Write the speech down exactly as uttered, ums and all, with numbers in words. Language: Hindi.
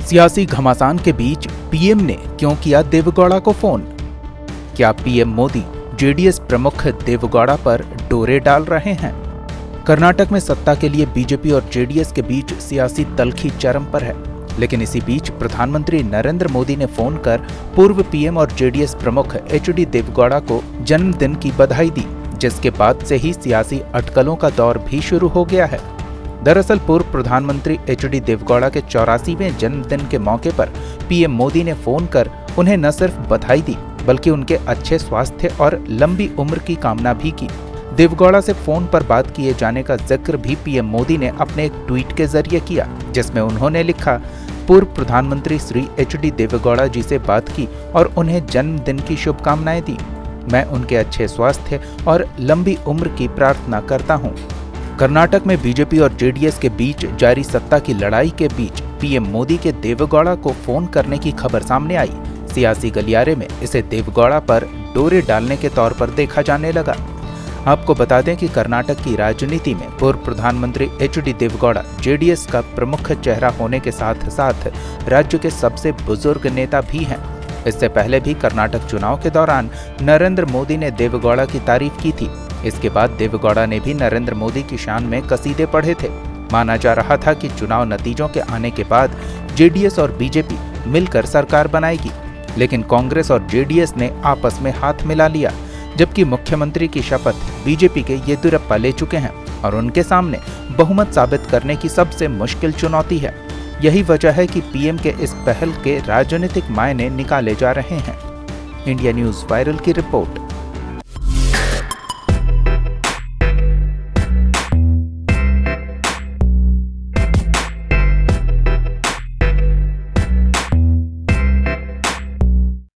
सियासी घमासान के बीच पीएम ने क्यों किया देवेगौड़ा को फोन? क्या पीएम मोदी जेडीएस प्रमुख देवेगौड़ा पर डोरे डाल रहे हैं? कर्नाटक में सत्ता के लिए बीजेपी और जेडीएस के बीच सियासी तल्खी चरम पर है, लेकिन इसी बीच प्रधानमंत्री नरेंद्र मोदी ने फोन कर पूर्व पीएम और जेडीएस प्रमुख एच डी देवेगौड़ा को जन्मदिन की बधाई दी, जिसके बाद से ही सियासी अटकलों का दौर भी शुरू हो गया है। दरअसल पूर्व प्रधानमंत्री एच डी देवेगौड़ा के चौरासीवें जन्मदिन के मौके पर पीएम मोदी ने फोन कर उन्हें न सिर्फ बधाई दी, बल्कि उनके अच्छे स्वास्थ्य और लंबी उम्र की कामना भी की। देवेगौड़ा से फोन पर बात किए जाने का जिक्र भी पीएम मोदी ने अपने एक ट्वीट के जरिए किया, जिसमें उन्होंने लिखा, पूर्व प्रधानमंत्री श्री एच डी देवेगौड़ा जी से बात की और उन्हें जन्मदिन की शुभकामनाएं दी। मैं उनके अच्छे स्वास्थ्य और लंबी उम्र की प्रार्थना करता हूं। कर्नाटक में बीजेपी और जेडीएस के बीच जारी सत्ता की लड़ाई के बीच पीएम मोदी के देवेगौड़ा को फोन करने की खबर सामने आई। सियासी गलियारे में इसे देवेगौड़ा पर डोरे डालने के तौर पर देखा जाने लगा। आपको बता दें कि कर्नाटक की राजनीति में पूर्व प्रधानमंत्री एच डी देवेगौड़ा जेडीएस का प्रमुख चेहरा होने के साथ साथ राज्य के सबसे बुजुर्ग नेता भी हैं। इससे पहले भी कर्नाटक चुनाव के दौरान नरेंद्र मोदी ने देवेगौड़ा की तारीफ की थी। इसके बाद देवेगौड़ा ने भी नरेंद्र मोदी की शान में कसीदे पढ़े थे। माना जा रहा था कि चुनाव नतीजों के आने के बाद जेडीएस और बीजेपी मिलकर सरकार बनाएगी, लेकिन कांग्रेस और जेडीएस ने आपस में हाथ मिला लिया, जबकि मुख्यमंत्री की शपथ बीजेपी के येदियुरप्पा ले चुके हैं और उनके सामने बहुमत साबित करने की सबसे मुश्किल चुनौती है। यही वजह है कि पीएम के इस पहल के राजनीतिक मायने निकाले जा रहे हैं। इंडिया न्यूज़ वायरल की रिपोर्ट।